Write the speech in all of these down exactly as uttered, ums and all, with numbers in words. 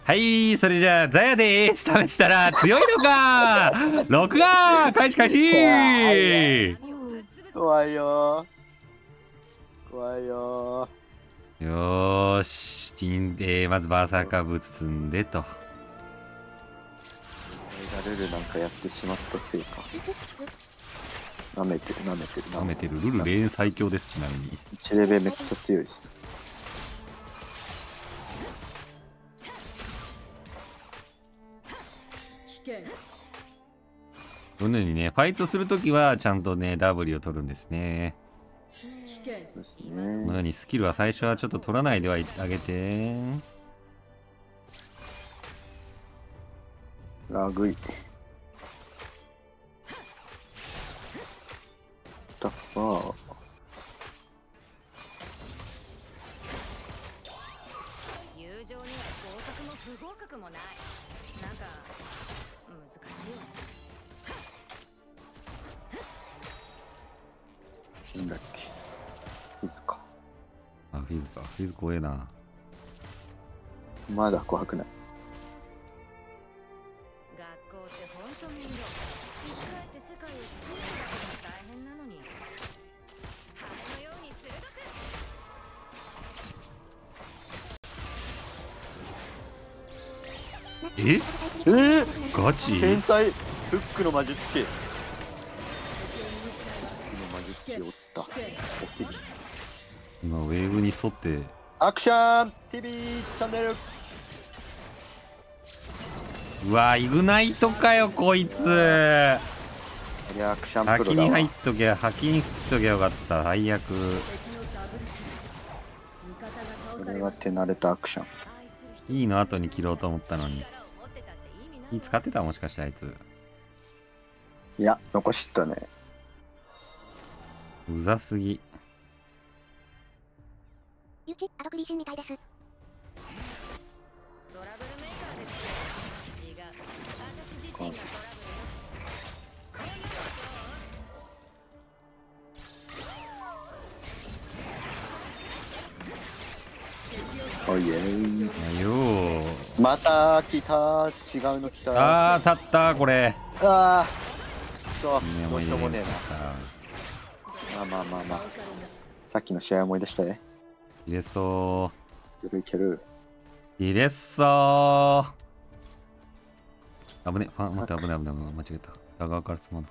はい、それじゃあザヤでーす。試したら強いのか。録画開始開始。 怖いよー怖いよーよーし、ティンでまずバーサーカーブーツ積んでと。 ルルなんかやってしまったせいか。舐めてる舐めてる舐めてる。ルルレーン最強です。ちなみにいちレベルめっちゃ強いっす。 このようにね、ファイトするときはちゃんとね ダブリュー を取るんですね。 ですね。 このようにスキルは最初はちょっと取らないではいあげて。 ラグい。だから友情には合格も不合格もない。なんか難しいよね。 なんだっけ。フィズか。 あ、フィズか。フィズ怖えな。 まだ怖くない。 学校って本当面倒。生き返って世界を救うだけでも大変なのに。羽のように鋭く。 ええー、 ガチ天才フックの魔術師。フックの魔術師おった。おすぎ。 今ウェーブに沿ってアクション ティーブイ チャンネル。 うわ、イグナイトかよこいつ。 リアクションプロだわ。 先に入っとけ、先に食っとけよかった。最悪。 これは手慣れたアクション。 いいの後に切ろうと思ったのに。いい使ってたもしかしてあいつ。 いや残したね。 うざすぎ。 ゆき、アドクリーシンみたいです。 トラブルメーカーですよ。違う。私自身がトラブル。 おいえー。 あよー。 また来た。違うの来た。 ああ、立ったこれ。 ああ。そう。 いやどうしようもねえな。まあまあまあまあ。さっきの試合思い出したね。 入れそいけるいける。 う。入れそう。危ね。あ、待って、危ない危ない危ない。間違えた。裏側からつまんな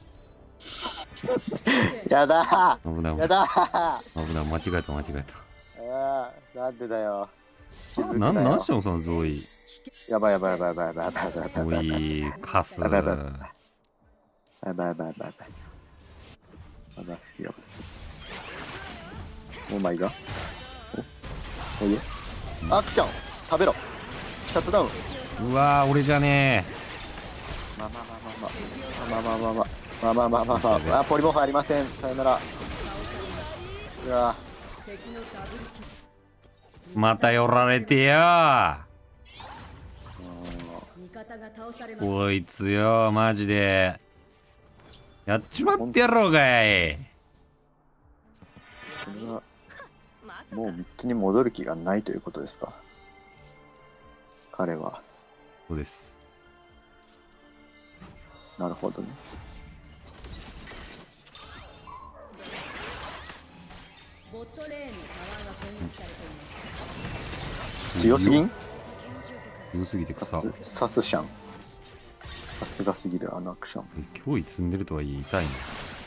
やだー。 危ない危ない。 やだー。 危ない。間違えた間違えああ、なんでだよ。 た。なん、なんしてもそのゾイ。 やばいやばいやばいやばいやばいやばいやばいやばい。 おい、カス。 やばいやばいやばいやばいやばいやばいやばい。やばすぎやばすぎ。お前がおおいえ。アクション食べろ。シャットダウン。 うわー、俺じゃねまあまあまあまあまあまあまあまあまあまあまあまあまあまあポリモフありません。さよなら。うわえ。また寄られてよー。こいつよ、マジで。やっちまってやろうがい。 これはもうミッキーに戻る気がないということですか。彼は。 そうです。 なるほどね。強すぎん？ 強すぎて草。 サスシャン。さすがすぎるあのアクション。 脅威積んでるとはいえ痛いね。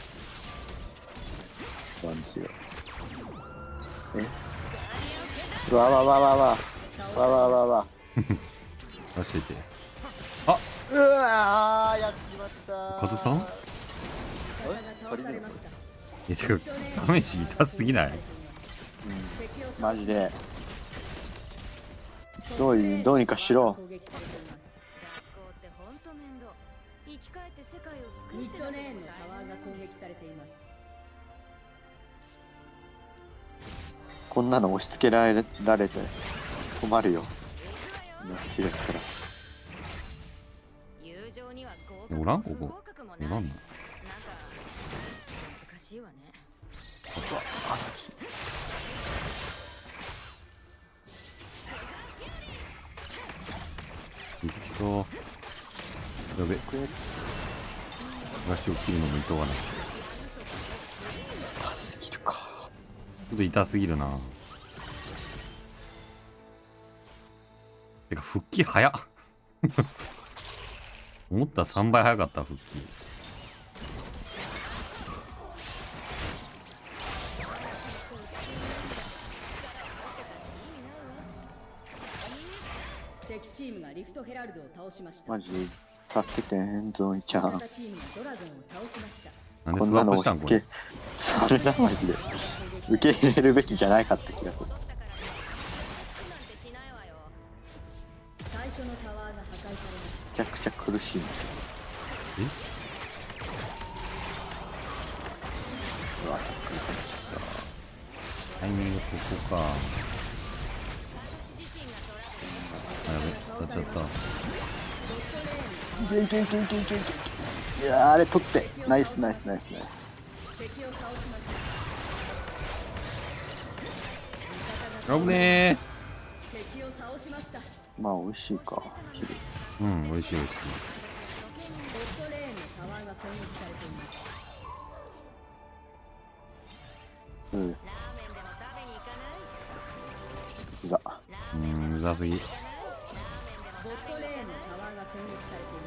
ワン強い。え？わわわわわわわわわわ。 出していて。あ、 うわーやっちまった。 カトさん？ え？足りねえのこいや、てかダメージ痛すぎない？ れ。うん。マジで。どういうどうにかしろ。 学校って本当面倒。生き返って世界を救ミッドってだけでもレーンのタワーが攻大変なのに。 撃されています。 こんなの押し付けられられて困るよ。強いから。 友情には合お格もらんここ不合格もない。 おらんの？ なんか難しいわね。 気づきそう。やべ、足を切るのもいとわない。 痛すぎるか。 ちょっと痛すぎるな。てか復帰早っ思ったさんばい早かった復帰。 敵チームがリフトヘラルドを倒しました。 マジ助けてんゾンちゃん。 味方チームがドラゴンを倒しました。 なんでこんなのスワップしたんこれ。 押し付け、それなマジで受け入れるべきじゃないかった気がする。 最初のタワーが破壊されましめちゃくちゃ苦しいな。 えうわ、タックルかけちゃっタイミングそこか。あ、やべ、当たっちゃった。 た。いけいけいけいけいけいけいけ。いやー、あれ取って。ナイスナイスナイスナイス。 た。敵を倒しました。 危ね敵を倒しました。 まあ美味しいか。切る。 ー。うん、美味しい美味しい。 ボットレーンのタワーが攻撃されています。 うん。うざ。 うーん、うざすぎ。 ボットレーンのタワーが攻撃されてい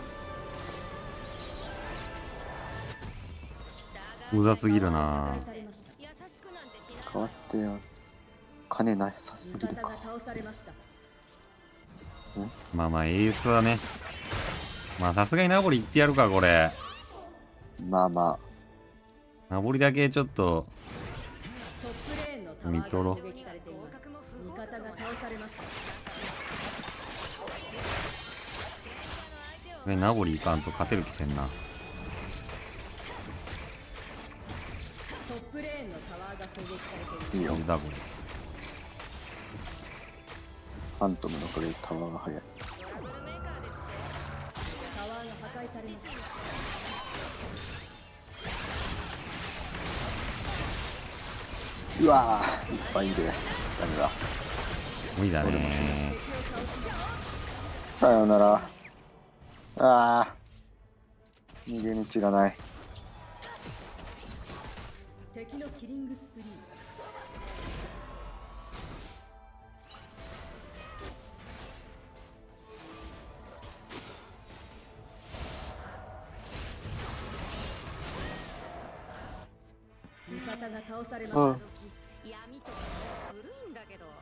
ます。 うざすぎるな。 破壊されました。 変わってよ。金なさすぎるか。 味方が倒されました。 まあまあエースはね、まあさすがにナボリ行ってやるかこれ。 まあまナボリだけちょっとトップレーンのタワーが攻撃されています。味方が倒されました。 ねナボリ行かんと勝てる気せんな。 トップレーンのタワーが攻撃されています。 あいいよ。 マジだこれ。 ファントムのこれタワーが早い。 タワーが破壊されました。 うわー、いっぱいいる。ダメだ。 無理だね。 さよなら。あー、逃げ道がない。 敵のキリングスプリー。味方が倒されました。 うん。 闇とか古いんだけど。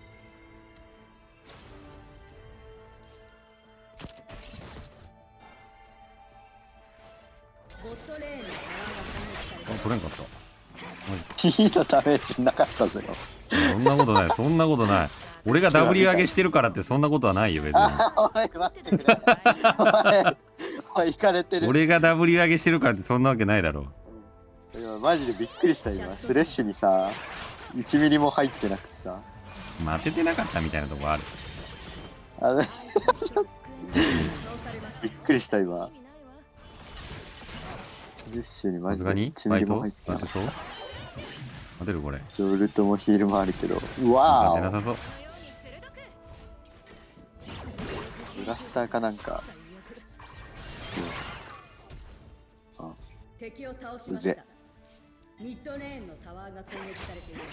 ボットレーンのタワーが攻撃されていあ、 ます。 取れんかった。 T のダメージなかったぜよ。 そんなことない、そんなことない。俺が W 上げしてるからってそんなことはないよ別に。 あー、おい、待ってくれ。おい、おい、行かれてる。 俺が W 上げしてるからってそんなわけないだろ。 いやマジでびっくりした今。スレッシュにさ、いちミリも入ってなくてさ。 当ててなかったみたいなとこある。 あれ倒されました。 びっくりした今。スレッシュにマジでさすがにいちミリもバイト入ってなくて。 当てそう当てるこれ。 ジョルトもヒールもあるけど。う当わーてなさそう。 ブラスターかなんか。 敵を倒しました。ミッドレーンのタワーが攻撃されています。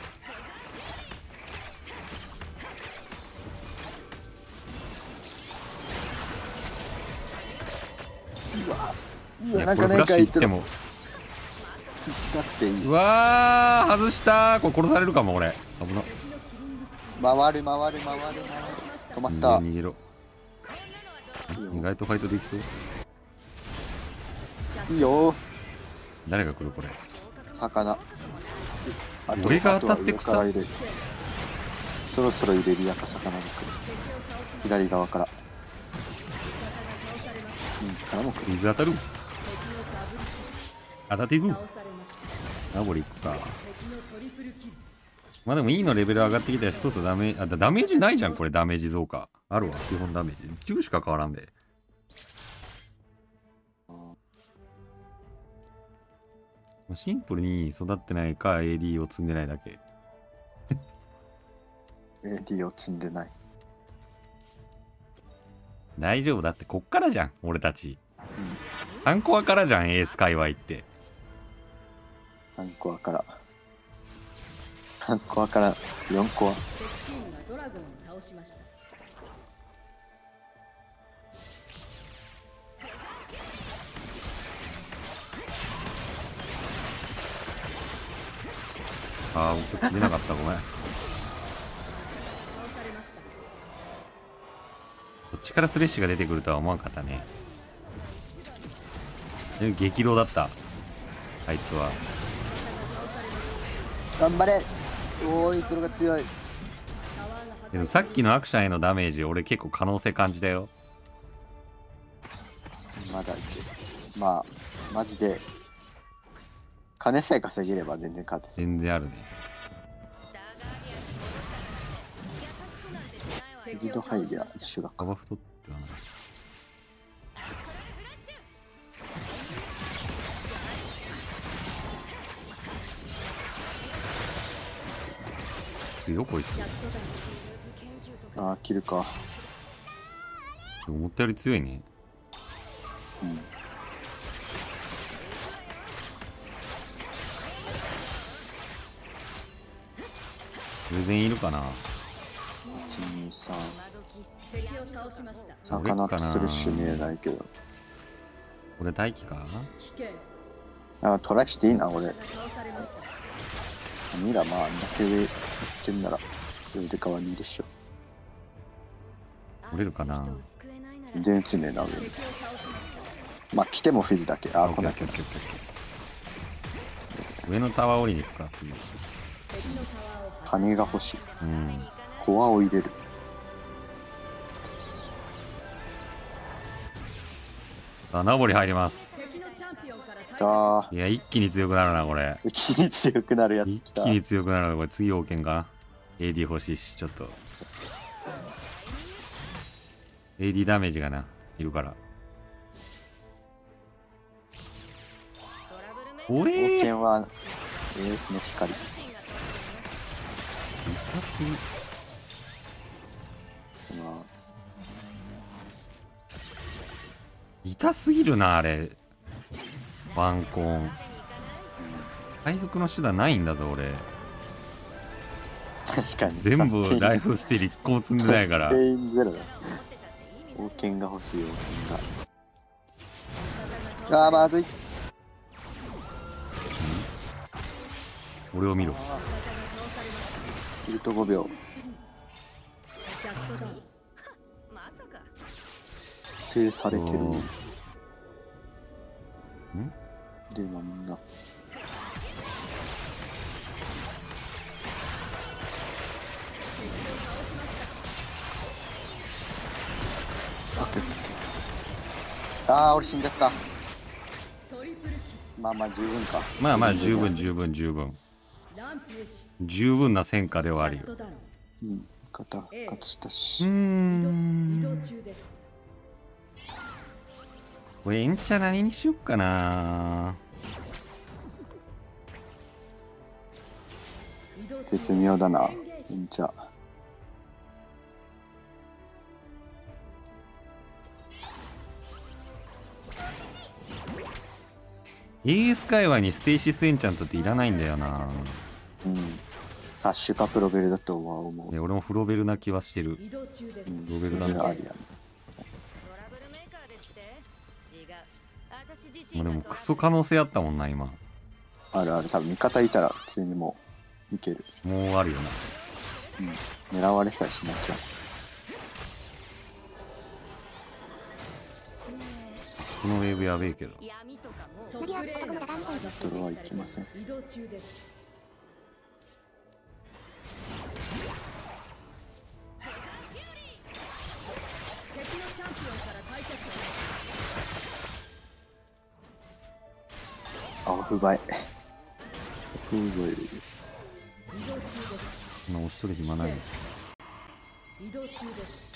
うわ、なんかこれフラッシュねか言っる。 いってても。 だっていい。 うわー外したー。これ殺されるかも俺。危な。 回る回る回る回る。止まっ逃た。 げろ逃げろ。意外とファイトできそう。 いいよ。 誰が来るこれ。 魚。あと俺が当たって草あとは上から入れる。そろそろ入れるやか魚が来る。左側から。右からも来る。 水当たる。当たっていく。 倒されました。 ナボリ行くか。 敵のトリプルキル。 まあでも E のレベル上がってきたし、そうそうダメあダメージないじゃんこれ。ダメージ増加あるわ。基本ダメージいちしか変わらんで。シンプルに育ってないか エーディー を積んでないだけ。 エーディー を積んでない。 大丈夫だって、こっからじゃん俺たち。ハンコアからじゃん、エース界隈って。 ハンコアから。ハンコアからよんコア。 敵チームがドラゴンを倒しました。 ああ、僕切れなかった、ごめん。こ倒されました。 っちからスレッシュが出てくるとは思わんかったね。でも激浪だった、あいつは。 頑張れ。おー、イトロが強い。 けどさっきのアクションへのダメージ、俺結構可能性感じたよ。 まだいける。まあ、マジで、金さえ稼げれば全然勝てそう。 全然あるね。 フィールドハイでは一緒だか。 ガバ太ってはない。強いこいつ。 あー、切るか。 思ったより強いね。 うん。 プレゼンいるかな。 いちにさん。 敵を倒しました。 魚とスレッシュ見えないけど。 これ待機か。 危険。 あ、トライしていいな、俺。 倒されました。 ミラ、まあ、あんだけ上行ってんなら、上で川にいるっしょ。 折れるかな。 全然打つねえな、上。 敵を倒しました。 まあ、来てもフィズだけ。あー、来なきゃオッケーオッケーオッケーオッケー。上のタワー降りに行くか次。 敵のタワーを破金が欲しい。 うん。 コアを入れる。 さあナボリ入ります。 敵のチャンピオンから退あいや一気に強くなるなこれ。 ー、一気に強くなるやつ一来た。 気に強くなるなこれ。次王権かな。 エーディー 欲しいしちょっと エーディー ダメージがないるから。お冒えー険はエースの光。 痛すぎ。 まあ、 痛すぎるなあれ。ワンコン回復の手段ないんだぞ俺。 確かに。 全部ライフスティールいっこも積んでないからステインゼロだ。冒険が欲しい、冒険が。あー、まずい。 俺を見ろ。 いるとごびょう。 シャットダウン。 まさか制されてるね。 そうんでもみんな。オッケーオッケーオッケー。あー、俺死んじゃった。 トリプルキまあまあ十分か。 まあまあ十分十分十分ル。ランページ。 十分な戦果ではあるよ。 シャットダウン。 うん、味方復活したうし。 ー移ん動中です。 これエンチャ何にしよっかな。 移動中。 絶妙だな。エンチャ。 エーエス 界隈にステイシスエンチャントっていらないんだよな。 うん。サッシュかプロベルだとは思う。 で俺もフロベルな気はしてる。 移動中です。 うん、 プロベルだね。 プロベルありやね。 トラブルメーカーですって違う私自まあ身でもクソ可能性あったもんな今。 あるある。多分味方いたら普通にもういける。 もうあるよな。 うん。狙われさえしなきゃ。 このウェーブやべえけど。 闇とかもうトップレーンがタワーがドロはいけません。 移動中です。敵のチャンピオンから退却。 あ、オフバイ。オフバイ。 移動中です。 そんな押しとる暇ない。 移動中です。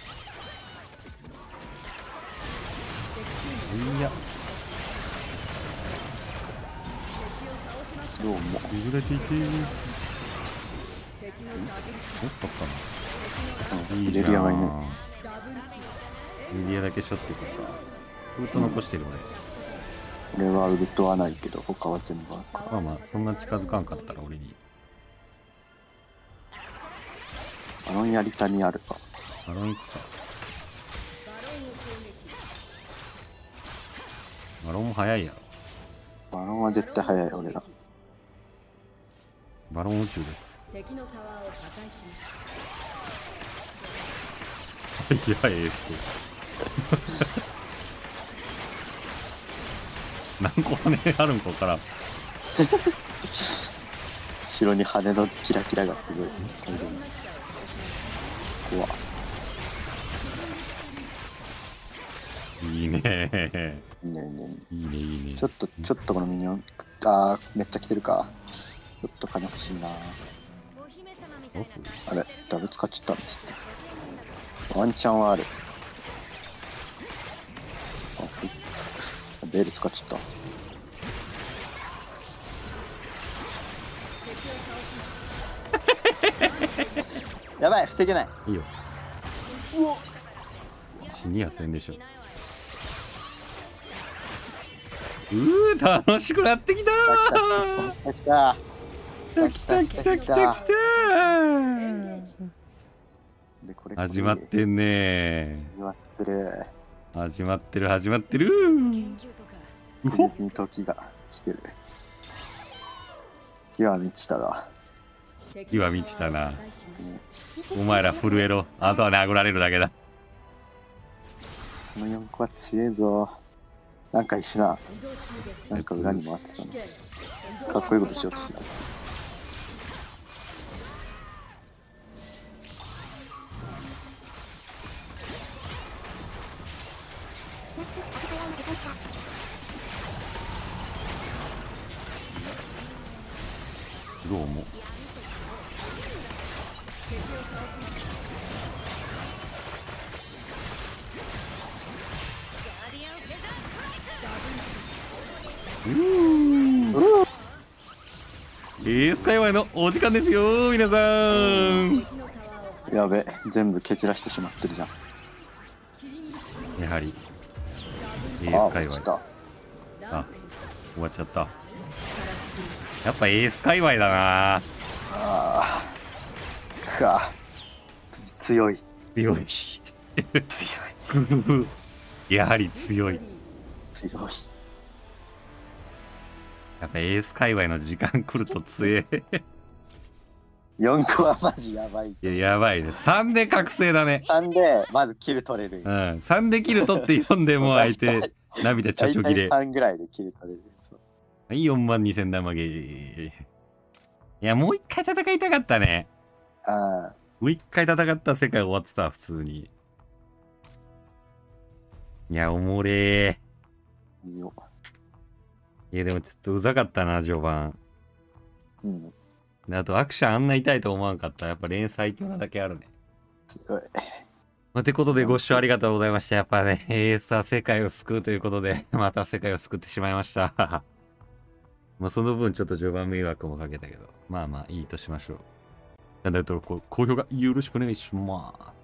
いやどうも。 崩れていてー。 敵のダブルおっかったな。 うん、 いいじゃん。 イレリアがいない。 ダブルキル。 リリアだけしょっていくか。ウルト残してる俺はウルトはないけど、他は全部あるか。 俺。まあまあ、そんな近づかんかったら俺に。 あのやりたみあるか。 バロン行くか。バロンも早いやろ。 バロンは絶対早い、俺ら。 バロン宇宙です。 敵のタワーを破壊しいや、エース。何個羽あるんかからん。 後ろに羽のキラキラがすごい。怖っ。 いいね。 いいねいいね。 いいね、いいね。 ちょっと、ちょっとこのミニオン、あー、めっちゃ来てるか。ちょっと金欲しいな。 どうする？ あれ、ダブ使っちゃったんですね。ワンチャンはある。あ、ベール使っちゃった。やばい、防げない。 いいよ。 うお、 死にはせんでしょ。うー、楽しくなってきたー。 来た来た来た来た来た来た来た来た来た。でこれ始まってんね始まってる。 ー。始まってる、始まってる。 確実に時が来てる。気は満ちただ。 火は満ちたな。お前ら震えろ。あとは殴られるだけだ。 このよんこは強えぞ。なんか石な。なんか裏に回ってたの。かっこいいことしようとしてたんですよ。 どうも。うーエース界隈のお時間ですよ皆さん。 やべ、全部蹴散らしてしまってるじゃん。 やはりエああ、 ース界隈。 落ちた。 あ、終わっちゃった。やっぱエース界隈だな。 ああ、くわ、つ強い。 強い。 強い。 やはり強い。 強い。 やっぱエース界隈の時間来ると強え。 よんこはマジやばい。 いや、やばいね。さんで覚醒だね。 さんでまずキル取れる。 うん。さんでキル取ってよんでもう相手、涙ちょちょぎれ。 さんぐらいでキル取れる。 はい、よんまんにせんダマゲー。いや、もう一回戦いたかったね。 ああ。 もう一回戦ったら世界終わってた、普通に。いや、おもれー。 いいよ。 いや、でもちょっとうざかったな、序盤。 うん。 あと、アクションあんな痛いと思わんかった。やっぱ連最強なだけあるね。 強い。 まあ、てことでご視聴ありがとうございました。やっぱね、エースは世界を救うということで、また世界を救ってしまいました。まあその分ちょっと序盤迷惑もかけたけど、まあまあいいとしましょう。なんだと、高評価よろしくお願いします。